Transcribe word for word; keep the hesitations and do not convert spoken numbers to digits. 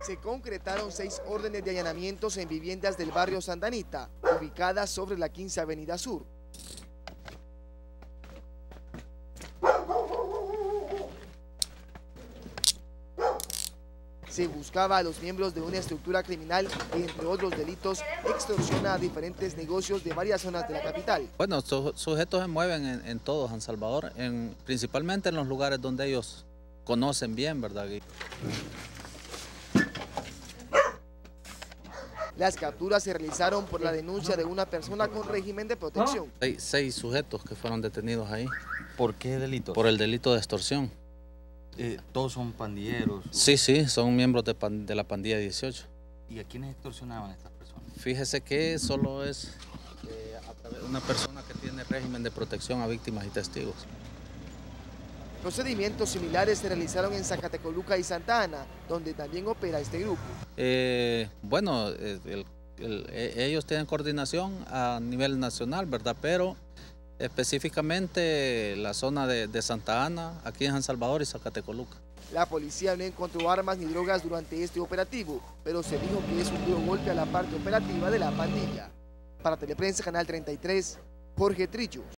Se concretaron seis órdenes de allanamientos en viviendas del barrio Santa Anita, ubicadas sobre la quince Avenida Sur. Se buscaba a los miembros de una estructura criminal que, entre otros delitos, extorsiona a diferentes negocios de varias zonas de la capital. Bueno, estos sujetos se mueven en, en todo San Salvador, en, principalmente en los lugares donde ellos conocen bien, ¿verdad? Las capturas se realizaron por la denuncia de una persona con régimen de protección. Hay seis sujetos que fueron detenidos ahí. ¿Por qué delito? Por el delito de extorsión. Eh, ¿Todos son pandilleros? Sí, sí, son miembros de, pan, de la pandilla dieciocho. ¿Y a quiénes extorsionaban estas personas? Fíjese que solo es eh, a través de una persona que tiene régimen de protección a víctimas y testigos. Procedimientos similares se realizaron en Zacatecoluca y Santa Ana, donde también opera este grupo. Eh, bueno, el, el, el, ellos tienen coordinación a nivel nacional, ¿verdad? Pero específicamente la zona de, de Santa Ana, aquí en San Salvador y Zacatecoluca. La policía no encontró armas ni drogas durante este operativo, pero se dijo que es un duro golpe a la parte operativa de la pandilla. Para Teleprensa Canal treinta y tres, Jorge Trillos.